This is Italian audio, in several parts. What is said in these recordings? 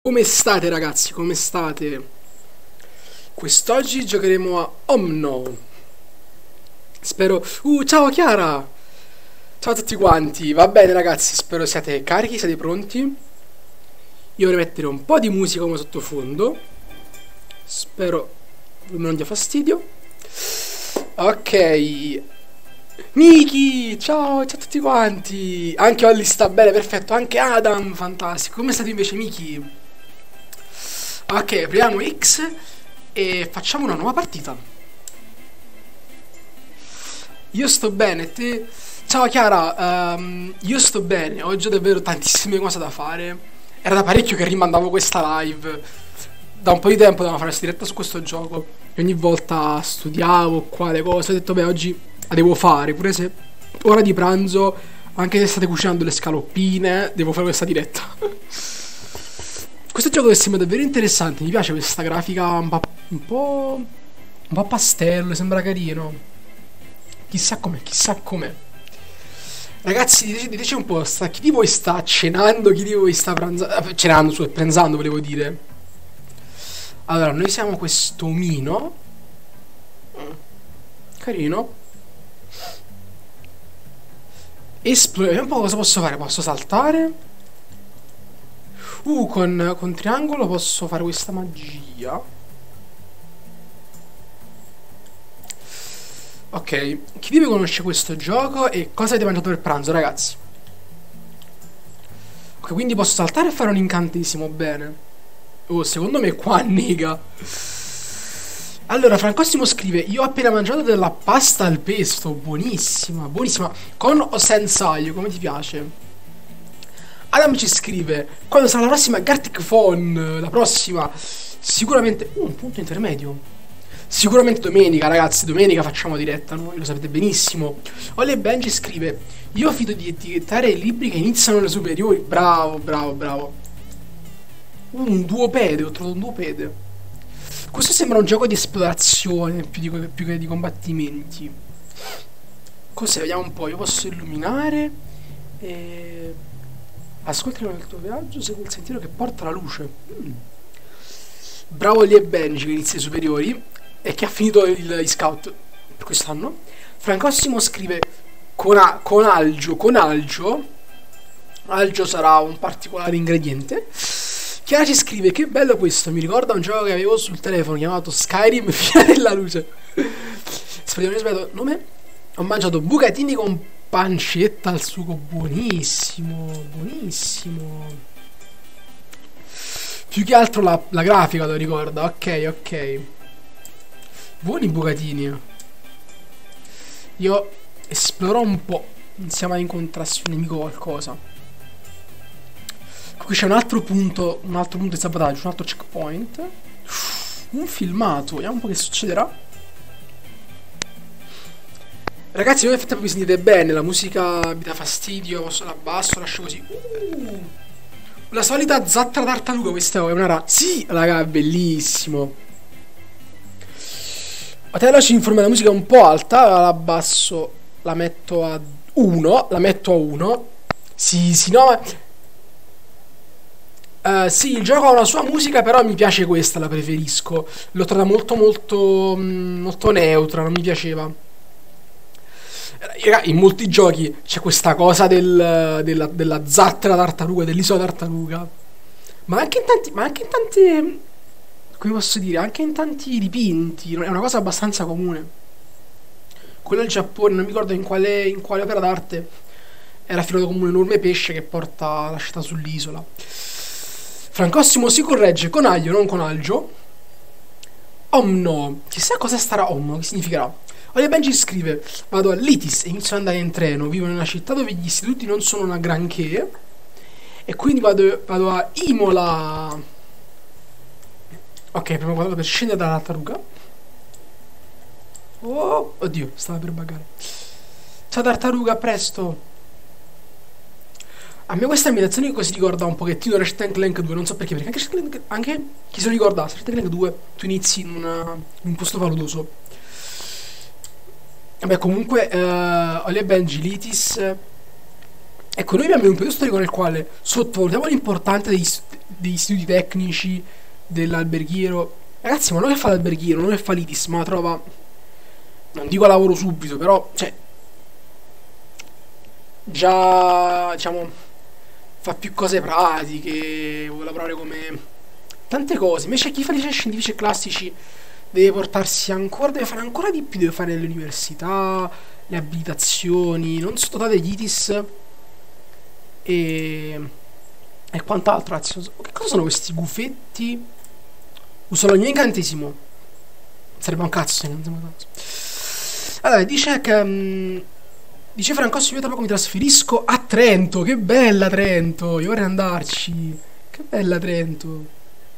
Come state ragazzi? Come state? Quest'oggi giocheremo a Omno. Spero... ciao Chiara! Ciao a tutti quanti. Va bene ragazzi, spero siate carichi, siate pronti. Io vorrei mettere un po' di musica come sottofondo. Spero non dia fastidio. Ok. Miki! Ciao, ciao a tutti quanti. Anche Olli sta bene, perfetto. Anche Adam, fantastico. Come state invece Miki? Ok, apriamo X e facciamo una nuova partita. Io sto bene, te... Ciao Chiara, io sto bene, oggi ho davvero tantissime cose da fare. Era da parecchio che rimandavo questa live. Da un po' di tempo dovevamo fare questa diretta su questo gioco. E ogni volta studiavo quale cosa. Ho detto, beh, oggi la devo fare, pure se ora di pranzo, anche se state cucinando le scaloppine, devo fare questa diretta. Questo gioco sembra davvero interessante, mi piace questa grafica un po' pastello, sembra carino. Chissà com'è, chissà com'è. Ragazzi, diteci un po', chi di voi sta cenando, chi di voi sta pranzando, cenando, pranzando volevo dire. Allora, noi siamo questo omino. Carino. Vediamo un po' cosa posso fare, posso saltare? Con triangolo posso fare questa magia. Ok, chi di voi conosce questo gioco e cosa avete mangiato per pranzo, ragazzi? Ok, quindi posso saltare e fare un incantesimo, bene. Oh, secondo me qua nega. Allora, Francosimo scrive: io ho appena mangiato della pasta al pesto, buonissima, buonissima. Con o senza aglio, come ti piace? Adam ci scrive: quando sarà la prossima Gartic Phone? La prossima sicuramente un punto intermedio. Sicuramente domenica, ragazzi, domenica facciamo diretta, noi lo sapete benissimo. Ollie Benji scrive: io fido di etichettare i libri che iniziano le superiori. Bravo, bravo, bravo. Un duopede, ho trovato un duopede. Questo sembra un gioco di esplorazione più che di combattimenti. Cos'è? Vediamo un po'. Io posso illuminare e... ascoltami nel tuo viaggio, segui il sentiero che porta la luce. Bravo Lee e Benji che inizia i superiori e che ha finito gli scout per quest'anno. Francosimo scrive con algio. Algio sarà un particolare ingrediente. Chiara ci scrive: che bello questo, mi ricorda un gioco che avevo sul telefono chiamato Skyrim Fine della Luce. Speriamo di rispetto nome. Ho mangiato bucatini con pancetta al sugo, buonissimo, buonissimo. Più che altro la grafica lo ricorda. Ok, ok. Buoni bucatini. Io esploro un po'. Non siamo a incontrarsi un nemico o qualcosa. Qui c'è un altro punto di sabotaggio, un altro checkpoint. Un filmato, vediamo un po' che succederà. Ragazzi, voi nel frattempo vi sentite bene, la musica mi dà fastidio, posso la abbasso, lascio così. La solita zattera tartaruga, questa è una sì, raga, è bellissimo. Otello ci informa la musica è un po' alta, la abbasso, la metto a 1, Sì, no... sì, il gioco ha una sua musica, però mi piace questa, la preferisco. L'ho trovata molto neutra, non mi piaceva. In molti giochi c'è questa cosa della zattera tartaruga, dell'isola tartaruga. Ma anche in tante, come posso dire, anche in tanti dipinti. È una cosa abbastanza comune. Quello del Giappone, non mi ricordo in quale opera d'arte era filato come un enorme pesce che porta la città sull'isola. Francosimo si corregge con aglio, non con algio. Omno. Chissà cosa starà Omno, che significherà. Ollie Benji scrive: vado a Litis e inizio ad andare in treno. Vivo in una città dove gli istituti non sono una granché. E quindi vado a Imola. Ok, prima vado per scendere dalla tartaruga. Oh, oddio, stava per buggare. Ciao tartaruga, a presto. A me questa ambientazione così ricorda un pochettino Ratchet & Clank 2, non so perché anche chi se lo ricorda, Ratchet & Clank 2, tu inizi in un posto paludoso. Vabbè, comunque, Ollie Benji, Litis Ecco, noi abbiamo un periodo storico nel quale sottovalutiamo l'importanza degli istituti tecnici, dell'alberghiero. Ragazzi, ma non che fa l'alberghiero, non che fa l'ITIS, ma trova, non dico lavoro subito, però, cioè, già, diciamo, fa più cose pratiche, vuole lavorare come tante cose. Invece chi fa licei scientifici e classici deve portarsi ancora, deve fare ancora di più, deve fare le università, le abilitazioni, non sottovalutate gli ITIS e, e quant'altro. Ragazzi, che cosa sono questi gufetti? Usano il mio incantesimo. Sarebbe un cazzo se non siamo tanto. Allora, dice che dice Francossi, io tra poco mi trasferisco a Trento. Che bella Trento, io vorrei andarci. Che bella Trento.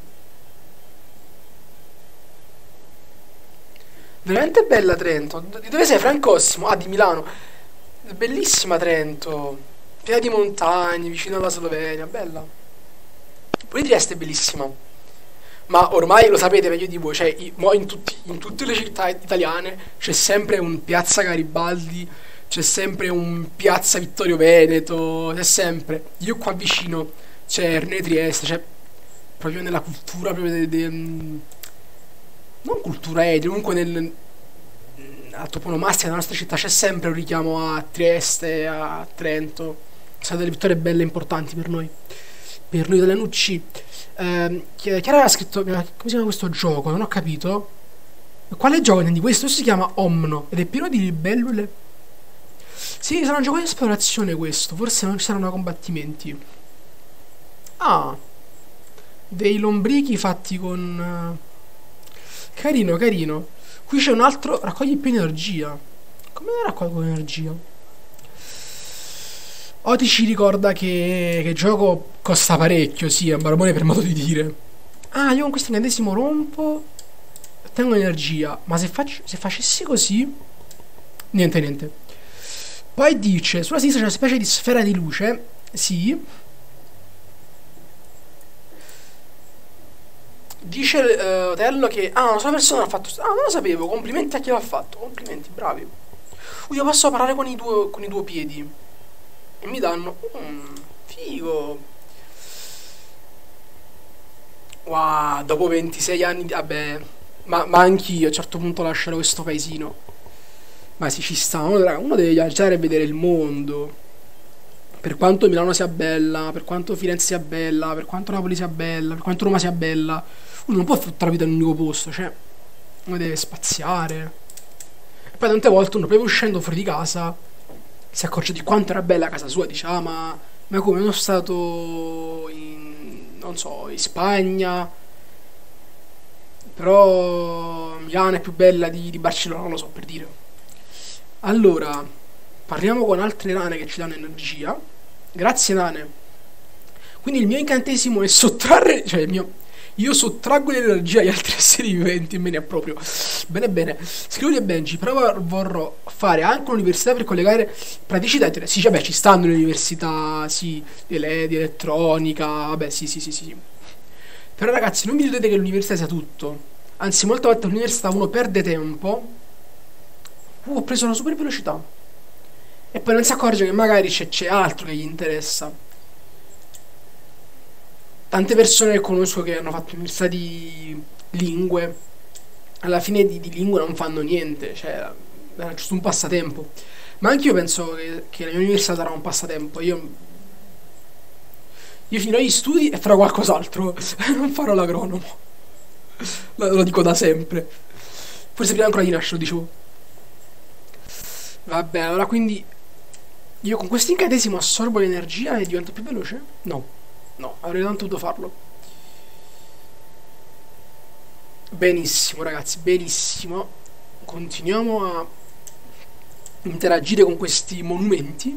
Veramente bella Trento. Di dove sei, Francosimo? Ah, di Milano. Bellissima Trento. Piena di montagne, vicino alla Slovenia. Bella. Pure Trieste è bellissima. Ma ormai lo sapete meglio di voi. Cioè, in tutte le città italiane c'è sempre un Piazza Garibaldi. C'è sempre un Piazza Vittorio Veneto. C'è sempre. Io qua vicino c'è Erne Trieste. C'è proprio nella cultura, proprio non cultura comunque la toponomastica della nostra città c'è sempre un richiamo a Trieste, a Trento. Sono state delle vittorie belle e importanti per noi italianucci. Chiara ha scritto, come si chiama questo gioco? Non ho capito. Quale gioco intendi? Questo si chiama Omno ed è pieno di libellule. Sì, sarà un gioco di esplorazione questo, forse non ci saranno combattimenti. Ah, dei lombrichi fatti con carino, carino. Qui c'è un altro. Raccogli più energia. Come la raccolgo l'energia? Oti ci ricorda che il gioco costa parecchio. Sì, è un barbone per modo di dire. Ah, io con questo incantesimo rompo. Ottengo energia. Ma se facessi così. Niente, niente. Poi dice: sulla sinistra c'è una specie di sfera di luce. Sì. Dice Otello che una sola persona ha fatto. Ah, non lo sapevo. Complimenti a chi l'ha fatto. Complimenti, bravi. Io posso parlare con i due piedi. E mi danno. Figo. Wow, dopo 26 anni. Vabbè. Ma anch'io a un certo punto lascerò questo paesino. Ma sì, ci sta. Uno deve viaggiare e vedere il mondo. Per quanto Milano sia bella, per quanto Firenze sia bella, per quanto Napoli sia bella, per quanto Roma sia bella, uno non può fruttare la vita in un unico posto, cioè uno deve spaziare. E poi tante volte uno proprio uscendo fuori di casa si accorge di quanto era bella casa sua, dice ma come sono stato in, non so, in Spagna, però Milano è più bella di Barcellona, non lo so, per dire. Allora, parliamo con altre nane che ci danno energia. Grazie nane. Quindi il mio incantesimo è sottrarre, cioè io sottraggo l'energia agli altri esseri viventi, me ne approprio. Bene bene. Scrivoli e Benji, però vorrò fare anche un'università per collegare praticità e teoria. Sì, vabbè, ci stanno le università, sì, di elettronica, vabbè, sì. Però ragazzi, non vi iludete che l'università sia tutto. Anzi, molte volte all'università uno perde tempo. Ho preso una super velocità. E poi non si accorge che magari c'è altro che gli interessa. Tante persone che conosco che hanno fatto università di lingue, alla fine di lingue non fanno niente, cioè era giusto un passatempo. Ma anche io penso che la mia università sarà un passatempo. Io finirò gli studi e farò qualcos'altro. Non farò l'agronomo. Lo dico da sempre. Forse prima ancora di nascere lo dicevo. Vabbè, allora quindi io con questo incantesimo assorbo l'energia e divento più veloce? No, avrei tanto dovuto farlo. Benissimo ragazzi, benissimo. Continuiamo a interagire con questi monumenti.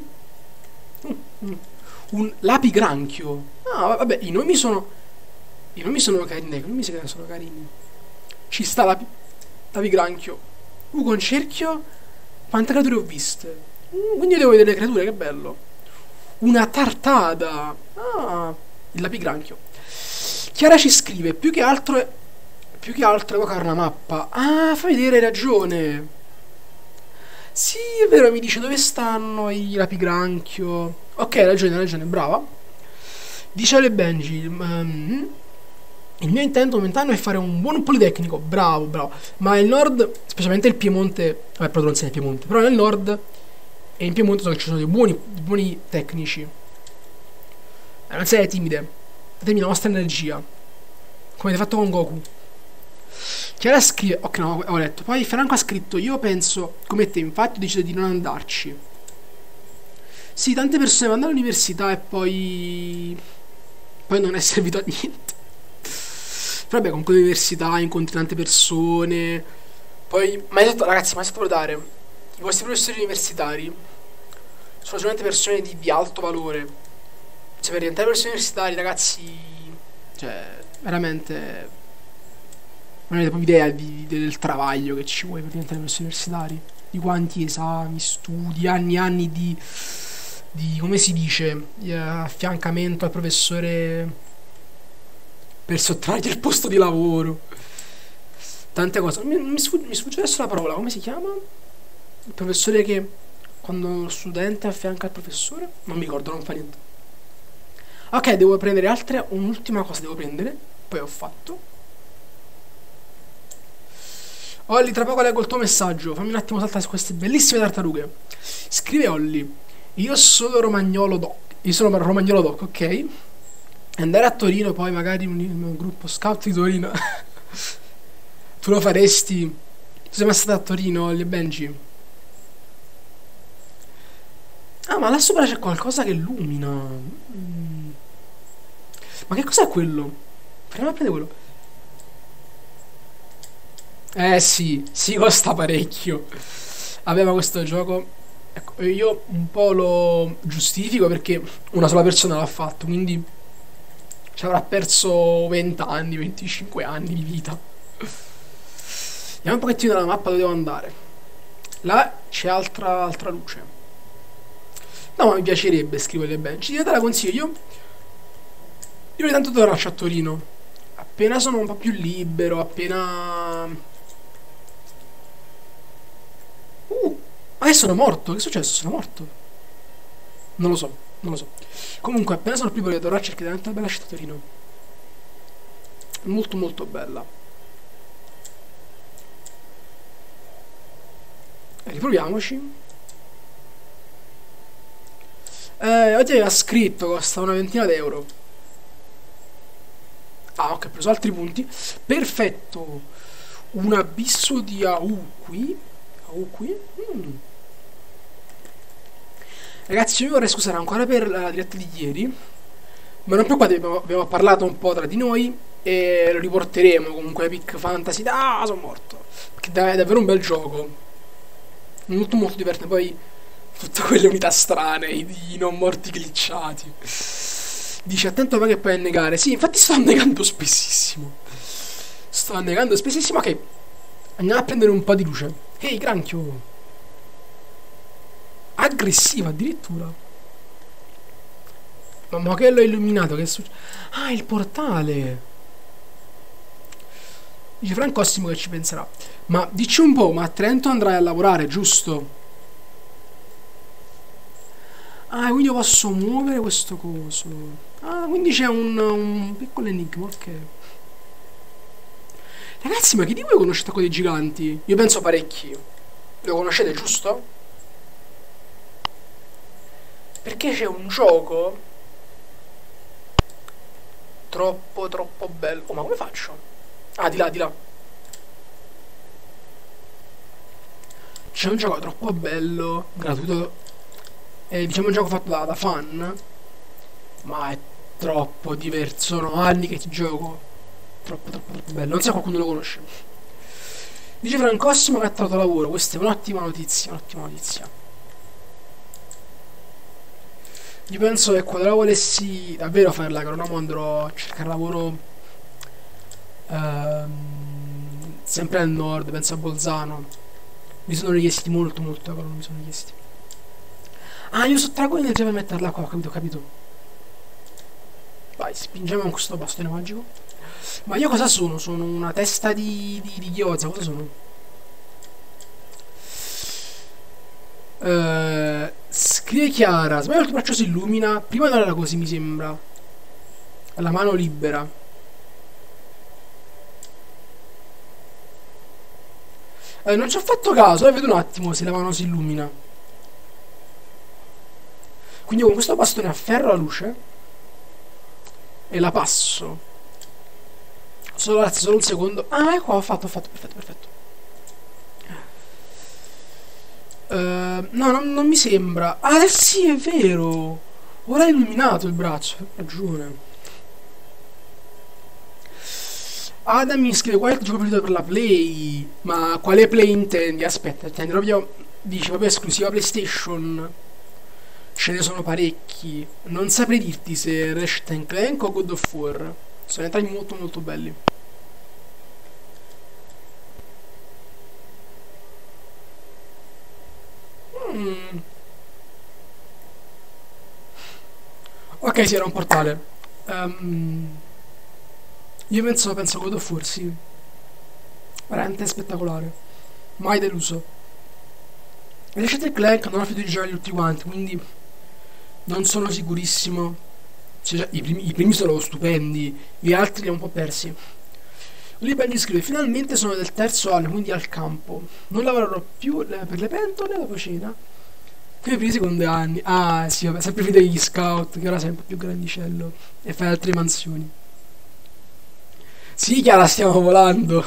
Un lapigranchio. Ah, vabbè, i nomi sono carini, i nomi sono carini. Ci sta lapigranchio. Con cerchio. Quante creature ho viste? Quindi io devo vedere le creature, che bello. Una tartada. Ah, il lapigranchio. Chiara ci scrive, più che altro evocare una mappa. Ah, fai vedere, hai ragione. Sì, è vero, mi dice dove stanno i lapigranchio. Ok, hai ragione, brava. Dice Ale Benji, il mio intento momentaneo è fare un buon politecnico, bravo, bravo. Ma il nord, specialmente il Piemonte, vabbè, però non sei il Piemonte, però nel nord e in Piemonte so che ci sono dei buoni tecnici. Non siete timide, datemi la vostra energia, come avete fatto con Goku. Chiara scrive, ok, no, ho letto. Poi Franco ha scritto, io penso come te, infatti ho deciso di non andarci. Sì, tante persone vanno all'università e poi non è servito a niente. Però vabbè, comunque l'università, incontri tante persone. Poi, ragazzi, mai sottovalutare, i vostri professori universitari sono sicuramente persone di alto valore. Cioè, per diventare professori universitari, ragazzi, cioè, veramente non avete proprio idea del travaglio che ci vuole per diventare professori universitari. Di quanti esami, studi, anni e anni di come si dice, di affiancamento al professore per sottrargli il posto di lavoro. Tante cose. Mi sfugge adesso la parola, come si chiama? Il professore che quando lo studente affianca il professore? Non mi ricordo, non fa niente. Ok, devo prendere un'ultima cosa devo prendere. Poi ho fatto. Olli, tra poco leggo il tuo messaggio. Fammi un attimo saltare su queste bellissime tartarughe. Scrive Olli. Io sono Romagnolo Doc, ok? Andare a Torino, poi magari un gruppo scout di Torino. Tu lo faresti? Tu sei mai stato a Torino, Olli e Benji? Ah, ma là sopra c'è qualcosa che illumina. Ma che cos'è quello? Proviamo a prendere quello. Sì, costa parecchio. Vabbè, ma questo gioco, ecco, io un po' lo giustifico perché una sola persona l'ha fatto, quindi ci avrà perso 20 anni, 25 anni di vita. Vediamo un pochettino la mappa dove devo andare. Là c'è altra luce. No, ma mi piacerebbe scriverle bene. Io te la consiglio. Io ogni tanto tornarci a Torino. Appena sono un po' più libero, appena... ma che sono morto? Che è successo? Sono morto? Non lo so, non lo so. Comunque, appena sono più libero di tornarci perché è veramente una bella città Torino. Molto molto bella. Riproviamoci. Oggi aveva scritto, costa una ventina d'euro. Ah, ok, ho preso altri punti. Perfetto. Un abisso di Auqui. Ragazzi, io mi vorrei scusare ancora per la diretta di ieri. Ma non preoccupate, abbiamo parlato un po' tra di noi. E lo riporteremo comunque Epic Fantasy. Ah, sono morto. Perché è davvero un bel gioco. Molto molto divertente. Poi tutte quelle unità strane, i non morti glitchati. Dice attento a che puoi annegare. Sì, infatti sto annegando spessissimo. Ok, andiamo a prendere un po' di luce. Ehi, granchio. Aggressiva addirittura. Ma che l'ho illuminato? Che succede? Ah, il portale. Dice Francosimo che ci penserà. Ma dici un po', ma a Trento andrai a lavorare, giusto? Ah, quindi io posso muovere questo coso. Ah, quindi c'è un piccolo enigma, ok. Ragazzi, ma chi di voi conosce Attacco dei Giganti? Io penso parecchi. Lo conoscete, giusto? Perché c'è un gioco troppo bello. Oh, ma come faccio? Ah, di là, di là. C'è un gioco troppo bello, gratuito. Diciamo un gioco fatto da fan. Ma è troppo diverso. Sono anni che ci gioco. Troppo bello. Non so se qualcuno lo conosce. Dice Francosimo che ha trovato lavoro. Questa è un'ottima notizia. Un'ottima notizia. Io penso che quando volessi davvero farla, che non andrò a cercare lavoro sempre al nord, penso a Bolzano. Mi sono richiesti molto, però non mi sono richiesti. Ah, io sottraggo energia per metterla qua, ho capito. Vai, spingiamo con questo bastone magico. Ma io cosa sono? Sono una testa di ghiozza, cosa sono? Scrive Chiara, sbaglio il tuo braccio si illumina. Prima non era così, mi sembra. La mano libera. Non ci ho fatto caso, vedo un attimo se la mano si illumina. Quindi con questo bastone afferro la luce e la passo. Solo, ragazzi, solo un secondo. Ah, ecco, ho fatto, perfetto, perfetto. No, non mi sembra. Ah, sì, è vero. Ora è illuminato il braccio, hai ragione. Adam mi scrive qual è il gioco preferito per la Play. Ma quale Play intendi? Aspetta, intendi proprio. Dici proprio esclusiva PlayStation. Ce ne sono parecchi. Non saprei dirti se Ratchet Clank o God of War. Sono entrambi molto molto belli. Mm. Ok, sì, era un portale. Io penso God of War, sì. Veramente spettacolare. Mai deluso. E Ratchet Clank non ho finito di giocare tutti quanti, quindi non sono sicurissimo. Cioè, i primi sono stupendi, gli altri li ho un po' persi. Libendi scrive: finalmente sono del terzo anno, quindi al campo. Non lavorerò più per le pentole dopo cena. Come per i secondi anni. Ah, sì, vabbè, sempre finito gli scout, che ora sei un po' più grandicello. E fai altre mansioni. Sì, Chiara, stiamo volando.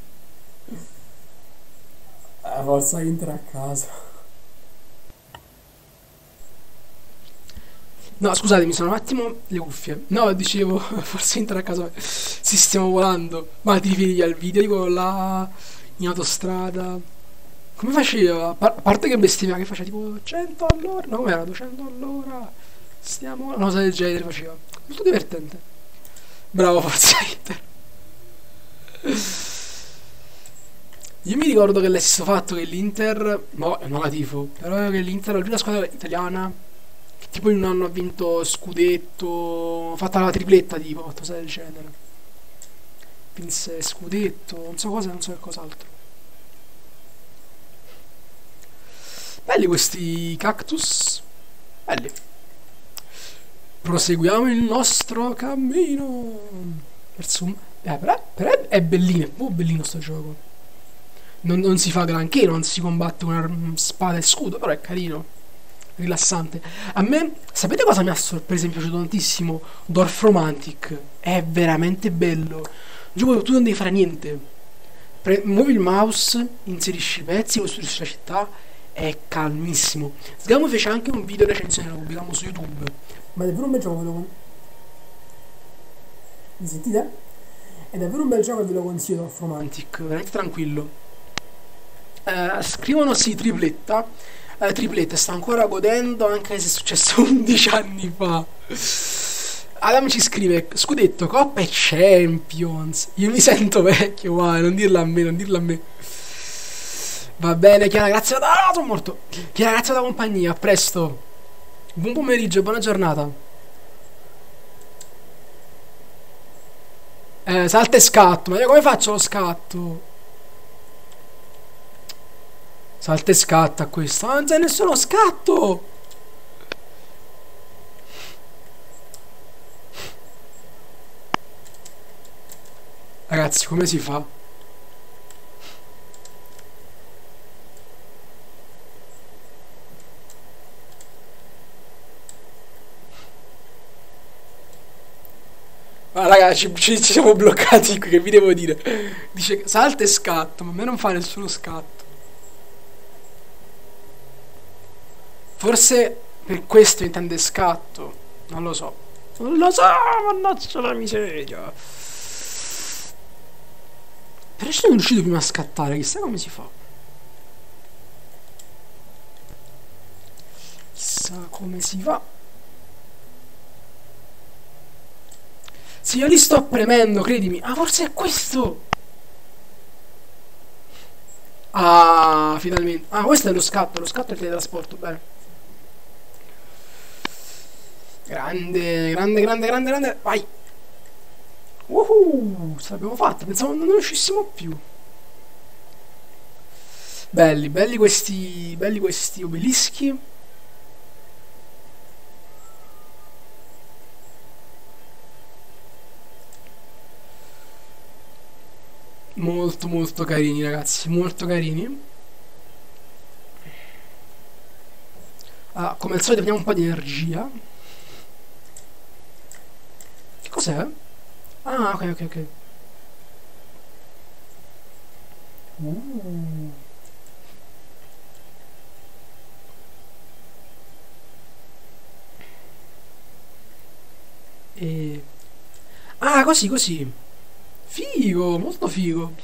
Forza Inter a casa. No, scusate, mi sono un attimo le cuffie. No, dicevo, forse Inter a casa. Sì, stiamo volando. Ma ti riferi al video di quello là in autostrada? Come faceva? A parte che bestemmia, che faceva tipo 100 all'ora. No, come era? 200 all'ora. Stiamo. Una cosa del genere faceva. Molto divertente. Bravo, forza Inter. Io mi ricordo che l'ho fatto che l'Inter. No, non la tifo. Però che l'Inter è l'unica squadra italiana che tipo in un anno ha vinto scudetto. Fatta la tripletta tipo, qualcosa del genere. Vinse scudetto, non so cosa, non so che cos'altro. Belli questi cactus. Belli. Proseguiamo il nostro cammino. Verso un. Però è bellino, è proprio bellino sto gioco. Non si fa granché, non si combatte con spada e scudo, però è carino. Rilassante. A me, sapete cosa mi ha sorpreso e mi è piaciuto tantissimo? Dorf Romantic. È veramente bello. Un gioco dove tu non devi fare niente. Muovi il mouse, inserisci i pezzi, costruisci la città. È calmissimo. Sgamo fece anche un video recensione, lo pubblichiamo su YouTube. Ma è davvero un bel gioco, mi sentite? È davvero un bel gioco e ve lo consiglio, Dorf Romantic. Veramente tranquillo. Scrivono sì, tripletta. Tripletta, sta ancora godendo anche se è successo 11 anni fa. Adam ci scrive: scudetto, Coppa e Champions. Io mi sento vecchio, vai, non dirla a me, non dirla a me. Va bene, Chiara, grazie da. Ah, sono morto. Chiara, grazie della compagnia, a presto. Buon pomeriggio, buona giornata. Salta e scatto, ma io come faccio lo scatto? Salta e scatta questo. Ma non c'è nessuno scatto. Ragazzi, come si fa? Ma raga, ci siamo bloccati qui, che vi devo dire? Dice salta e scatto, ma a me non fa nessuno scatto. Forse per questo intende scatto. Non lo so. Non lo so, mannaggia la miseria. Però ci sono riuscito prima a scattare, chissà come si fa. Chissà come si fa. Sì, io li sto premendo, credimi. Ah, forse è questo. Ah, finalmente. Ah, questo è lo scatto è il teletrasporto, bene. Grande, grande, grande, grande, grande. Vai. Ce l'abbiamo fatta. Pensavo non ne uscissimo più. Belli, belli questi obelischi. Molto molto carini ragazzi, molto carini. Ah, come al solito vediamo un po' di energia. Che cos'è? Ah, ok, ok, ok. Uh. E... Ah, così, così. Figo, molto figo.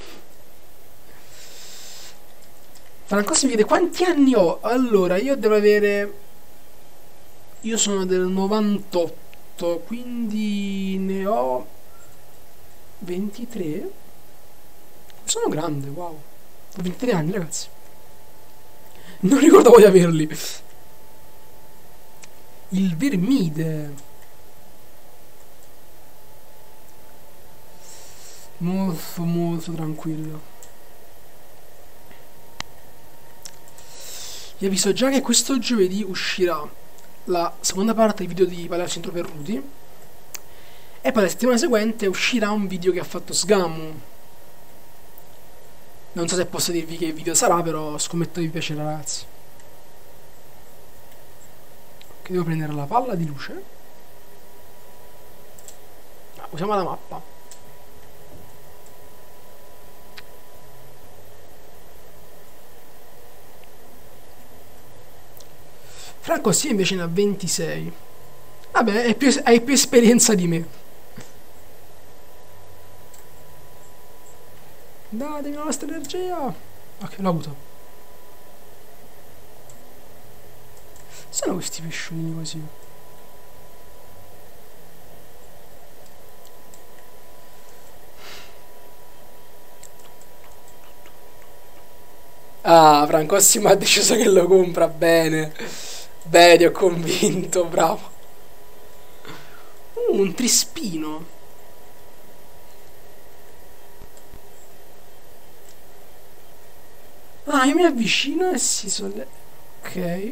Franco mi chiede quanti anni ho? Allora, io devo avere... Io sono del 98, quindi ne ho 23. Sono grande, wow. Ho 23 anni, ragazzi. Non ricordavo di averli. Il vermide. Molto, molto tranquillo. Vi avviso già che questo giovedì uscirà la seconda parte del video di Palazzo Centro Perruti. E poi la settimana seguente uscirà un video che ha fatto Sgamu. Non so se posso dirvi che video sarà, però scommetto vi piacerà, ragazzi. Che devo prendere la palla di luce. Usiamo la mappa. Franco sì invece ne ha 26. Vabbè, hai più esperienza di me. Datemi la vostra energia. Ok, l'ho avuto. Sono questi pesciolini così. Ah, Francosimo ha deciso che lo compra bene. Bene, ti ho convinto, bravo. Un trispino. Ah, io mi avvicino e si solleva. Ok.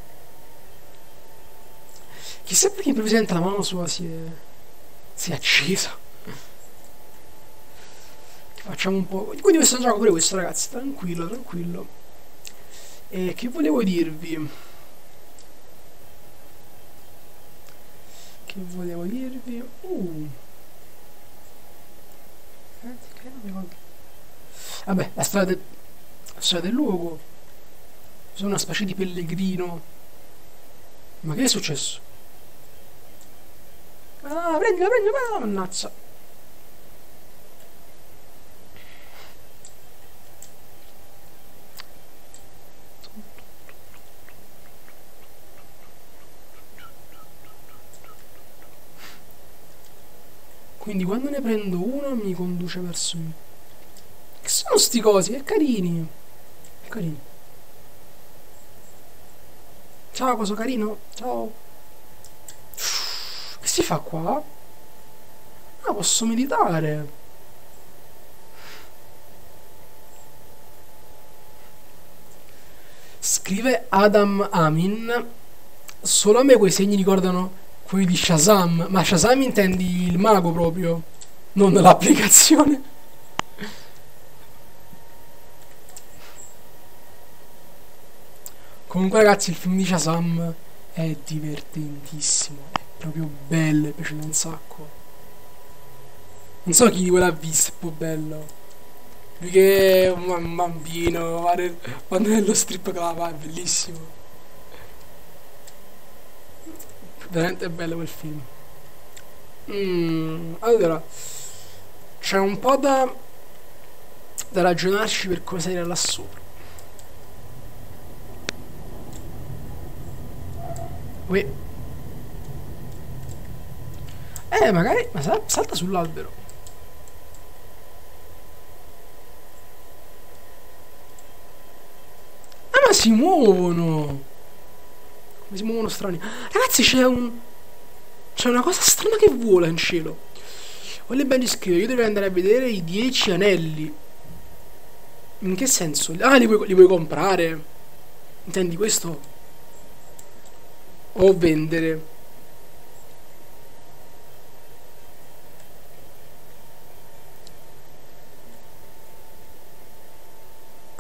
Chissà perché improvvisamente la mano sua si è accesa. Facciamo un po'. Quindi questo gioco pure questo, ragazzi. Tranquillo, tranquillo. E che volevo dirvi? Che volevo dirvi? Vabbè, la strada del luogo. Sono una specie di pellegrino. Ma che è successo? Ah, prendila, prendila, mannazza. Quindi quando ne prendo uno mi conduce verso me. Che sono sti cosi? Che carini. Che carini. Ciao, coso carino. Ciao. Che si fa qua? Ah, posso meditare. Scrive Adam Amin. Solo a me quei segni ricordano quelli di Shazam. Ma Shazam intendi il mago proprio, non l'applicazione. Comunque ragazzi il film di Shazam è divertentissimo. È proprio bello, mi piace un sacco. Non so chi l'ha visto, è proprio bello. Lui che è un bambino, quando è nello strip club, è bellissimo. Veramente bello quel film. Allora, c'è un po' da ragionarci per come salire là sopra. Uè. Magari. Ma salta sull'albero. Ah, ma si muovono! Come si muovono strani. Ragazzi, c'è una cosa strana che vola in cielo. Volle ben scrivere, io dovrei andare a vedere i 10 anelli. In che senso? Ah, li vuoi comprare? Intendi questo? O vendere?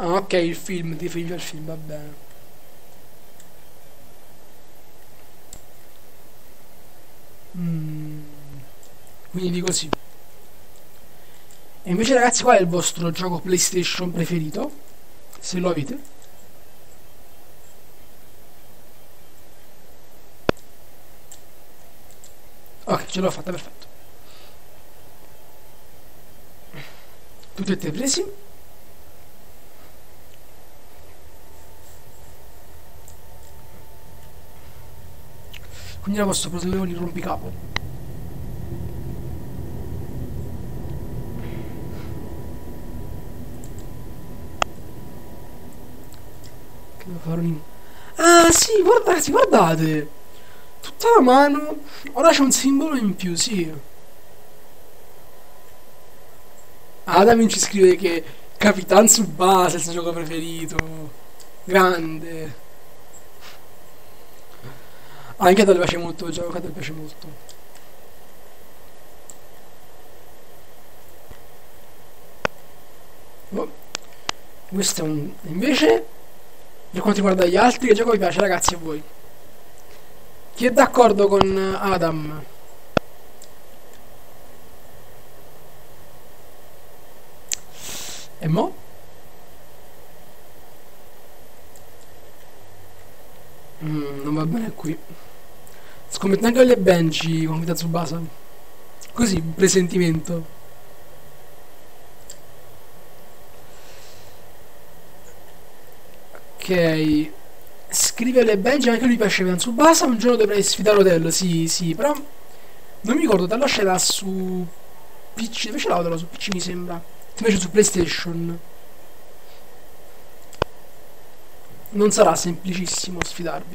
Ah, ok, il film, ti riferivi al film, va bene. Mm, quindi dico sì. E invece ragazzi, qual è il vostro gioco PlayStation preferito? Se lo avete. Ok, ce l'ho fatta, perfetto. Tutti e tre presi? Quindi la posso proseguire con il rompicapo. Che devo fare un... Ah sì, guardate, guardate! Tutta la mano. Ora c'è un simbolo in più, sì. Adam ci scrive che Capitan Tsubasa è il suo gioco preferito. Grande. Anche a te piace molto il gioco, a te piace molto. Oh, questo è un... Invece, per quanto riguarda gli altri, che gioco vi piace ragazzi a voi? Chi è d'accordo con Adam? E mo? Non va bene qui. Scommetto anche alle Benji con Vita Tsubasa. Così, un presentimento. Ok. Scrive alle Benji, anche lui piace Vita Tsubasa. Un giorno dovrei sfidare Otello. Sì, sì, però non mi ricordo, Otello c'era su PC. Dove ce l'ho Otello? Su PC mi sembra. Invece su PlayStation. Non sarà semplicissimo sfidarvi.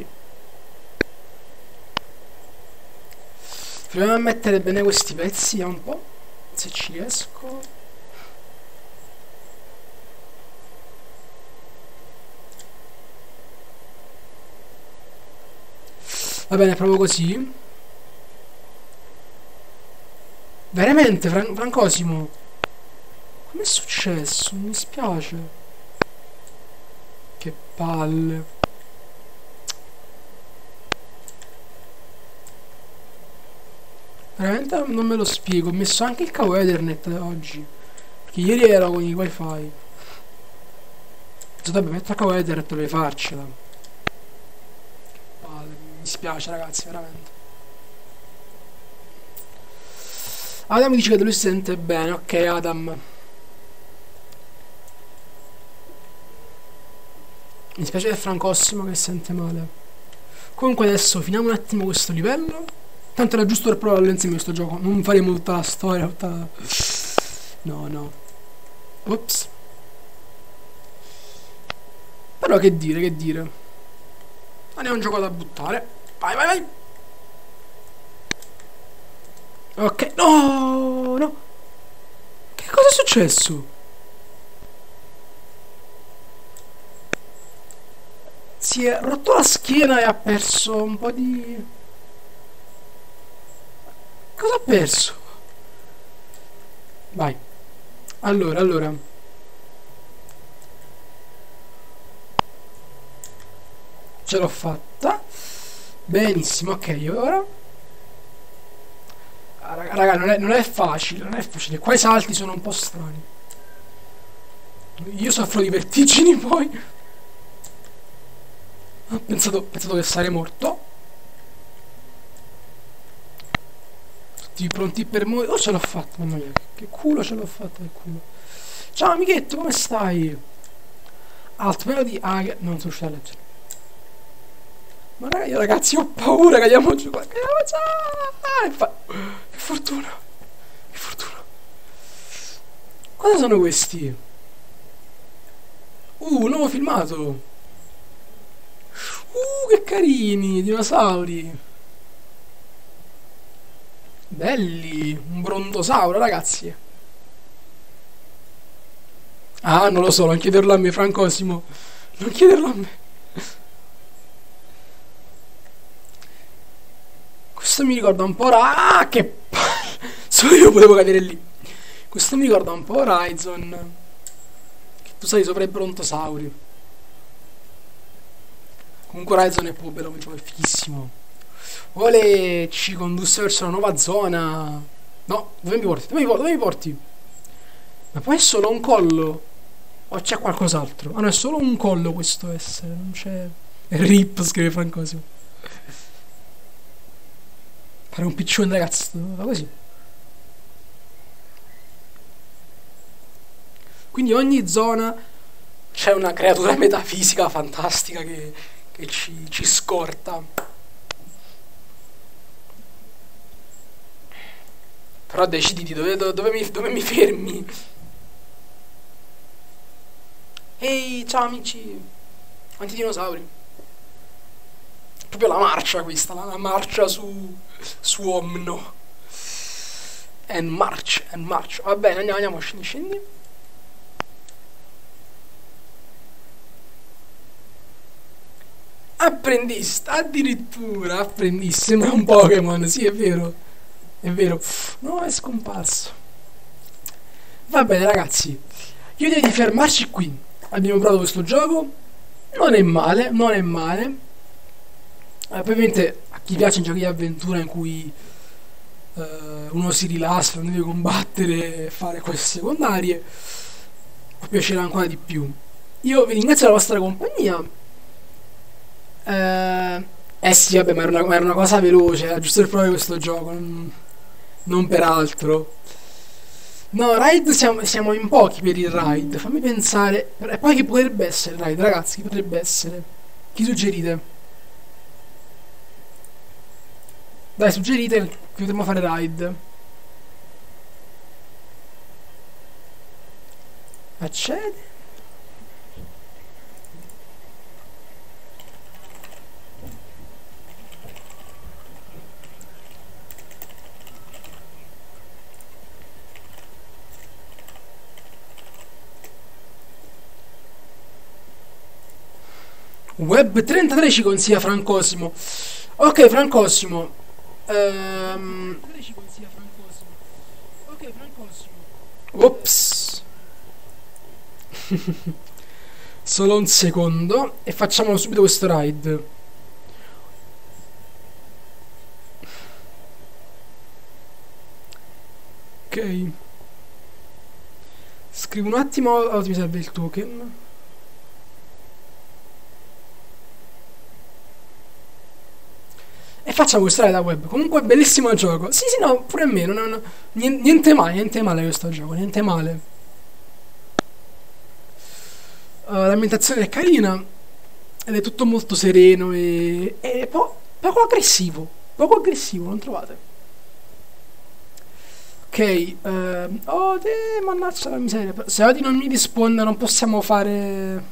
Proviamo a mettere bene questi pezzi un po'. Se ci riesco. Va bene, provo così. Veramente, Francosimo. Com'è successo? Mi spiace. Che palle. Veramente non me lo spiego. Ho messo anche il cavo Ethernet oggi. Perché ieri ero con i wifi. Vabbè, metto il cavo Ethernet, dovrei farcela. Che palle. Mi spiace ragazzi, veramente. Adam dice che lui si sente bene. Ok, Adam. Mi spiace per Francosimo che si sente male. Comunque adesso finiamo un attimo questo livello. Tanto era giusto per provarlo insieme questo gioco. Non faremo tutta la storia, tutta la... No, no. Ops. Però che dire, che dire. Non è un gioco da buttare. Vai, vai, vai. Ok. No, no. Che cosa è successo? Si è rotto la schiena e ha perso un po' di... Cosa ha perso? Vai. Allora. Ce l'ho fatta. Benissimo, ok, ora. Ah, raga, non è facile, non è facile. Qua i salti sono un po' strani. Io soffro di vertigini poi. Ho pensato che sarei morto. Tutti pronti per morire. Oh, ce l'ho fatta, mamma mia. Che culo ce l'ho fatta, che culo. Ciao amichetto, come stai? Alt meno di... Ah, non sono riuscito a leggere. Ma ragazzi, ho paura che andiamo giù. Che fortuna. Che fortuna. Cosa sono questi? Nuovo filmato. Che carini, dinosauri. Belli. Un brontosauro, ragazzi. Ah, non lo so, non chiederlo a me, Francosimo. Non chiederlo a me. Questo mi ricorda un po'... Ah, che palle. Solo io potevo cadere lì. Questo mi ricorda un po' Horizon. Che Tu sei sopra i brontosauri. Comunque Horizon è proprio bello, come gioco, è fighissimo. Vuole ci condusse verso una nuova zona. No, dove mi porti? Dove mi porti? Ma poi è solo un collo? O c'è qualcos'altro? Ah no, è solo un collo questo essere, non c'è... RIP, scrive Francosimo. Fare un piccione ragazzi, va così. Quindi ogni zona c'è una creatura metafisica fantastica che ci scorta. Però deciditi dove mi fermi. Ehi, ciao amici. Quanti dinosauri. Proprio la marcia questa, la marcia su Omno. And march, and march. Va bene, andiamo, scendi. Apprendista, addirittura, apprendista. Sembra un Pokémon, sì, è vero. È vero. No, è scomparso. Va bene, ragazzi. Io direi di fermarci qui. Abbiamo provato questo gioco. Non è male, non è male. Ovviamente a chi piace i giochi di avventura in cui uno si rilassa, non deve combattere e fare cose secondarie, può piacere ancora di più. Io vi ringrazio della vostra compagnia. Sì, vabbè, ma era una cosa veloce, era giusto per provare questo gioco, non per altro. No, raid siamo in pochi per il raid. Fammi pensare. E poi chi potrebbe essere il raid, ragazzi? Chi potrebbe essere? Chi suggerite? Dai, suggerite che potremmo fare raid. Accedi. Web 33 ci consiglia Francosimo. Ok, Francosimo. Ops. Solo un secondo. E facciamo subito questo raid. Ok. Scrivo un attimo. Oh, mi serve il token. E facciamo questo raid da web. Comunque bellissimo gioco. Sì, sì, no, pure a me. Niente male questo gioco. Niente male. L'ambientazione è carina. Ed è tutto molto sereno e poco aggressivo. Poco aggressivo, non trovate? Ok. Oh, mannaggia la miseria. Se Odi non mi risponde non possiamo fare...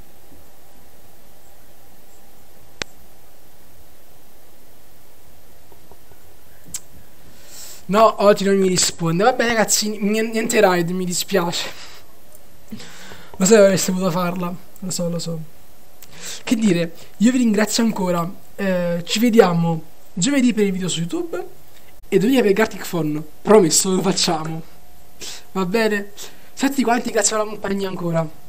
No, oggi non mi risponde. Vabbè ragazzi, niente raid, mi dispiace. Lo so che avreste potuto farla. Lo so. Che dire, io vi ringrazio ancora. Ci vediamo giovedì per il video su YouTube e domenica per Gartic Phone. Promesso, lo facciamo. Va bene? Tutti quanti, grazie per la compagnia ancora.